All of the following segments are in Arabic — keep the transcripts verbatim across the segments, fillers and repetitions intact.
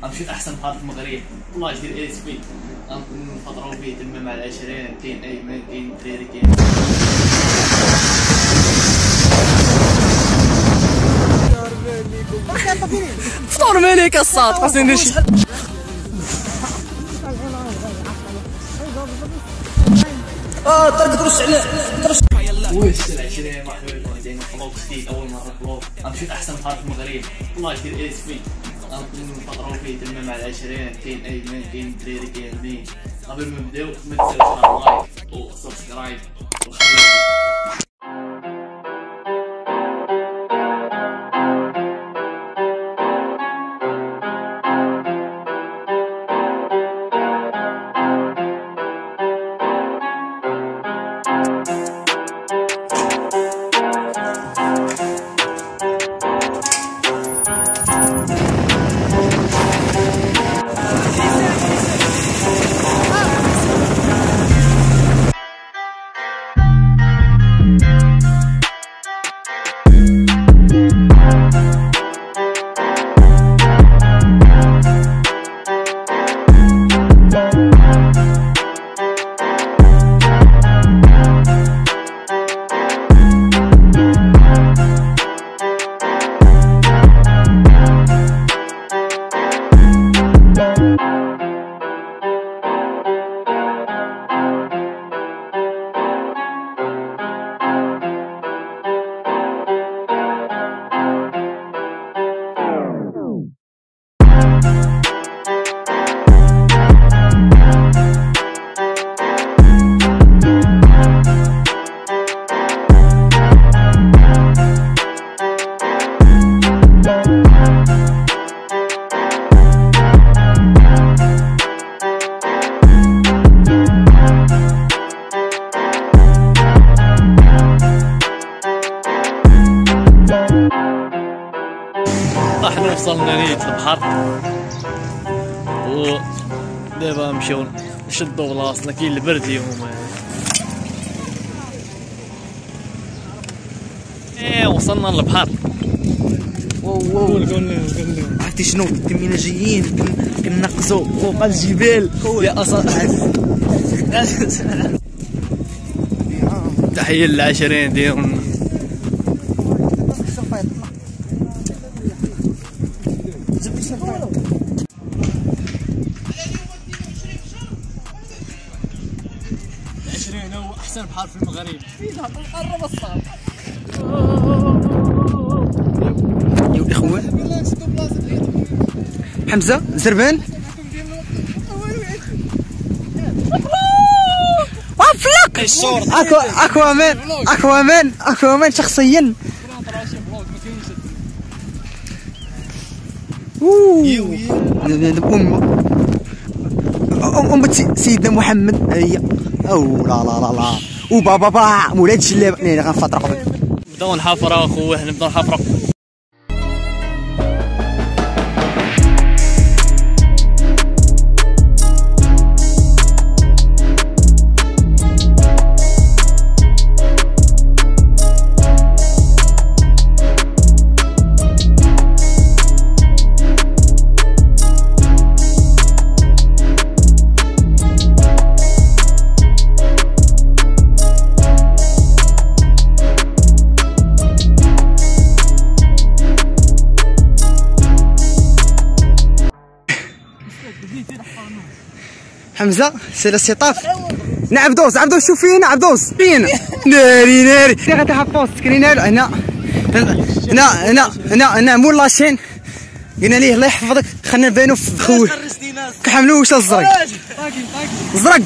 غنمشيو لاحسن بحر في المغرب، البلاج ديال الاسبي غنفطرو فيه تما مع العشرين. كاين ايمن، كاين الدراري، كاين فطور ملك الصاد خاصني ندير شي اه طرق ترش عليه ترش واش العشرين. مرحبا بكم عندنا فلوق جديد، اول مره فلوق. غنمشيو لاحسن بحر في المغرب، البلاج ديال الاسبي غنفطرو فيه تما مع العشرين. كاين ايمن، كاين الدراري، كاين مين. قبل ما نبداو ما تنساوش لايك وسبسكرايب وخليكم. احنا وصلنا نيت البحر و دابا نمشيو نشدو بلاصتنا. كاين البرد اليوم. ايه وصلنا للبحر. واو واو قول قول عرفتي شنو كنا جايين كننقزو فوق الجبال يا اصلا تحية للعشرين ديالنا. العشرين هو احسن بحر في المغرب. قرب الصاد يا الاخوان. حمزه زربان وافلق اكو اكوامان اكوامان اكوامان شخصيا. ام ام سيدنا محمد هي او لا لا لا لا وبابا با مولاد الشلاب اللي غنفطروا. نبداو نحفروا اخويا، نبداو نحفروا. حمزه سي الاستيطاف. عبدوس عبدوس شوف فينا عبدوس فينا ناري ناري غادي حفوز سكرينا هنا هنا هنا هنا هنا مول لاشين. قلنا ليه الله يحفظك خلينا نبانو في خوه كحملو واش الزرق الزرق.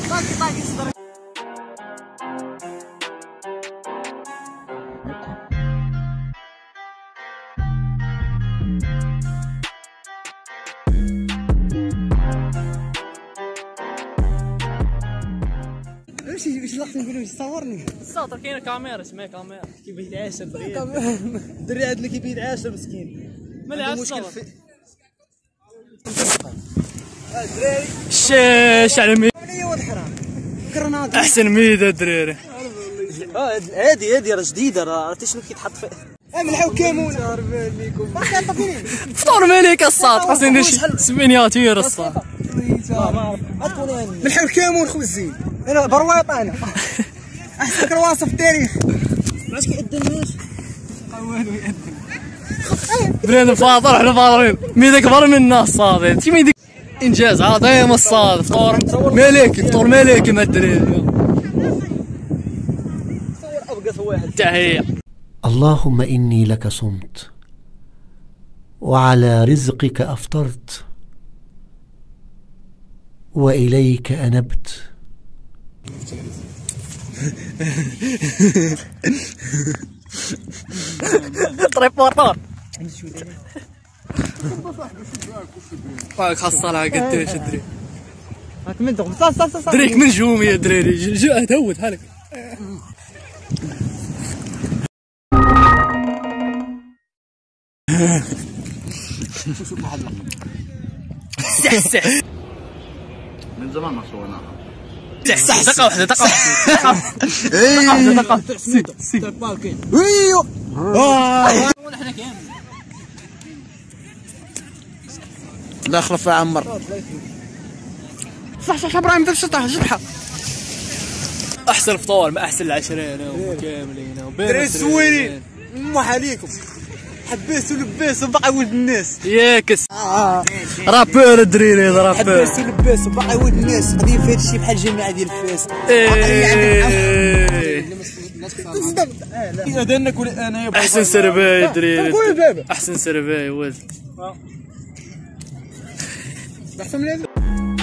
واش واش لقيت نقولوا صورني الساطر كاينه كاميرا اسمها كاميرا كيبغي يتعاشر الدري هذا اللي كيبغي يتعاشر مسكين مالي عنده مشكل في الشاش على ميد كرناطي احسن ميدا الدراري. اه هادي هادي راه جديده، راه عرفتي شنو كيتحط فيه. ملحو كيمون فطور مليك الصاد خاصني ندير شي سمينياتير الصاد ملحو كيمون خو الزين انا برواط انا احسن كرواسه في التاريخ علاش كيقدم ماشي والو يقدم بنادم فاطر حنا فاطرين ميدك كبر منا الصاد شي ميدك انجاز عظيم الصاد فطور مليكي فطور مليكي مع الدراري تحية. اللهم إني لك صمت وعلى رزقك أفطرت وإليك أنبت. ريبورتر خاصة لها قداش دري هاك من دغ صح صح صح دريك من جوم يا دراري جو تهود حالك سح من زمان ما صورناها. صح دقة واحدة دقة واحدة دقة واحدة سي سي ويو لا خلف يا عمر صح صح ابراهيم دير شطح جبحه احسن فطور ما احسن العشرين كاملين دراري زوينين مو عليكم حبيت ولباس وبقى ولد الناس ياكس رابور الدريري هذا رابور حبيت ولباس وبقى ولد الناس غادي في هذا الشيء بحال الجامعه ديال فاس هذا ناكل انايا احسن سرباي الدريري احسن سرباي ولد احسن من هذا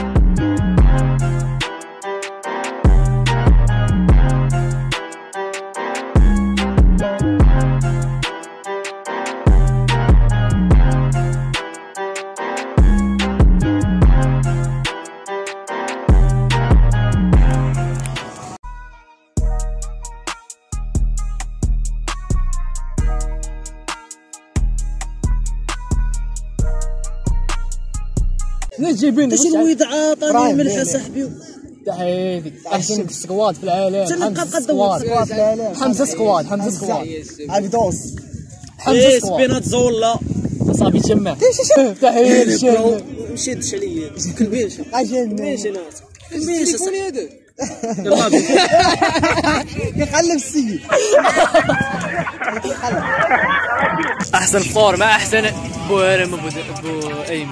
نجيبين اش الويد عاطاني ملح صاحبي تحياتي احسن سكواد في العالم نبقى نقدم سكواد في العالم حمزه سكواد حمزه سكواد عبدوس حمزه سكواد سبينات زولا اصاحبي تجمع تحيه للشام مشيت عليا كلبيش عجبني ماشي ناس كلبيش هذا يقلب السيد احسن فطور ما احسن بو هرم ابو ابو ايمن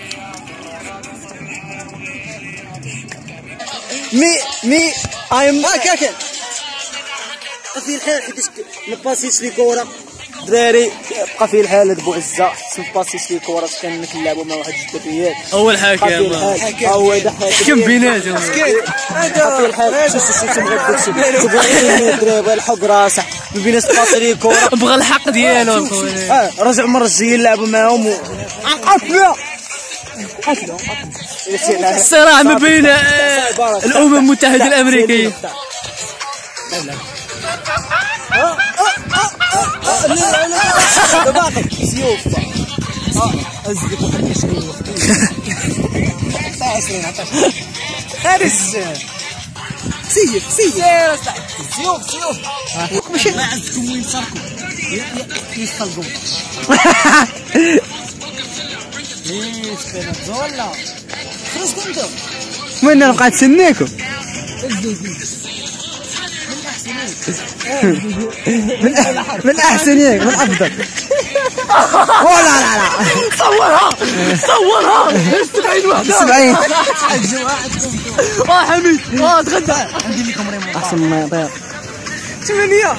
مي مي ايم هكاك في الحال حيت نباسيش لي كره دراري بقى في الحال بو عزه نباسيش لي كره كان كنلعبوا مع واحد الدريات اول حاجه هو هذا كم بيناتهم هذا في الحال شو شو شو تبغي داكشي تبغي الدراري الحق راسك ما بيناش باصي لي كره بغى الحق ديالو اه رجع مره الجايه نلعبوا معاهم قتله قتله الصراع ما بين الامم المتحده الامريكيه باقي سيوف ازدك واحد عشرين عشرين هذا سيف سيف سيوف سيوف ماشي ما عندكم وين تصرفوا يستلقوا ايش كانت زولا خرج كنتو وين نبقى نتسناكم من من احسن ياك من افضل ولا لا لا صورها صورها سبعين وحده سبعين اه حميد اه تغدى ندير لكم ريمون احسن ما يطير ثمانية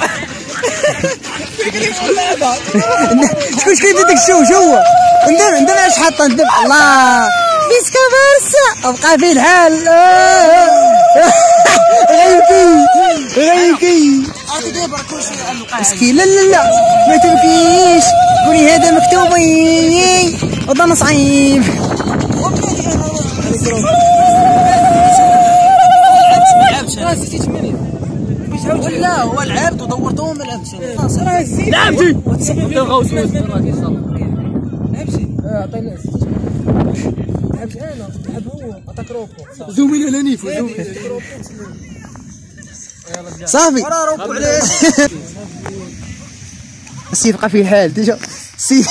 شكون شكون ديك الشو شو ندير ندير اش حاطه ندير الله بيسكا برسا ابقى في الحال غيبكي غيبكي مسكين لا لا لا ما تبكيش قولي هذا مكتوبي وضن صعيب لا هو لعبت ودورتهم ما لعبتش لعبتي الغوص لعبتي عطيني لعبت انا لعب هو عطاك روكو زومي على نيفو زومي صافي السيد بقى فيه الحال ديجا سيد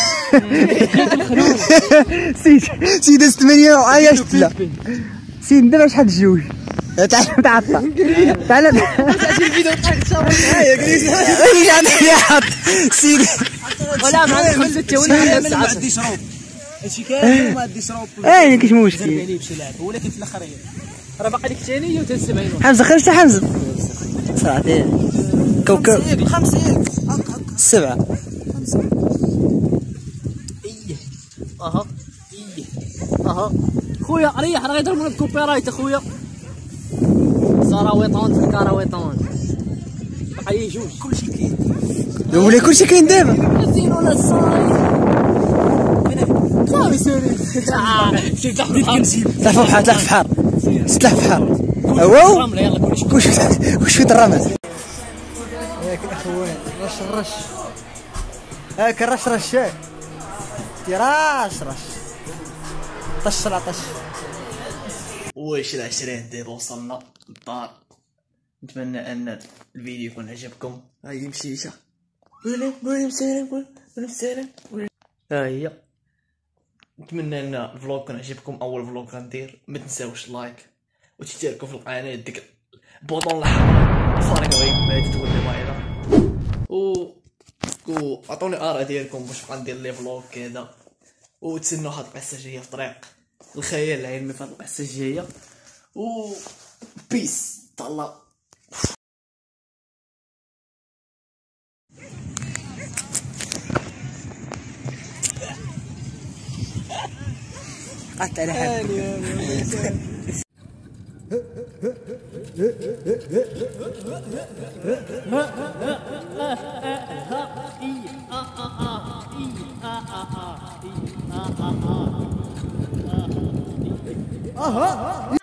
سيد سيد دازت ثمانية وعايشت لا سيد دابا شحال الجوج تعال تعال تعال الفيديو طلعت سيدي ولا ما عندي ولا ما عنديش روب هادشي كامل ما عنديش روب اي كاش مشكل عليه بشي لعب ولكن في الاخر راه باقي لك ثانيه و سبعين حمزه خرجت حمزه صراحه كوكب خمسين سبعة ايه اها ايه اها خويا ريح راه يضربونا بكوبي رايت اخويا سراويطون في الكراويطون باقي جوج كلشي كاين ولا كلشي كاين دابا زين ولا صاي صافي سوري شفت حديت كنجيب تلعب في بحر تلعب في بحر تلعب في بحر واو رمله يلا كلشي كلشي واش في الرمل ياك الاخوان رش الرش هاك الرش رشاك راش رش طش لا طش. واش العشرين دابا وصلنا للدار. نتمنى ان الفيديو يكون عجبكم. هاي مشيشه قول قول مسالم قول قول مسالم ها هي. نتمنى ان الفلوق يكون عجبكم. اول فلوق غندير ما تنساوش لايك وتشتركوا في القناه ديك البوطون الاحمر الفارق غير تولي واعره و و عطوني اراء ديالكم باش نبقى ندير لي فلوق كذا. وتسنوا هاد القصه الجايه في طريق الخيال العلمي في هاد القصه الجايه. و بيس طلع قعدت على حالي اها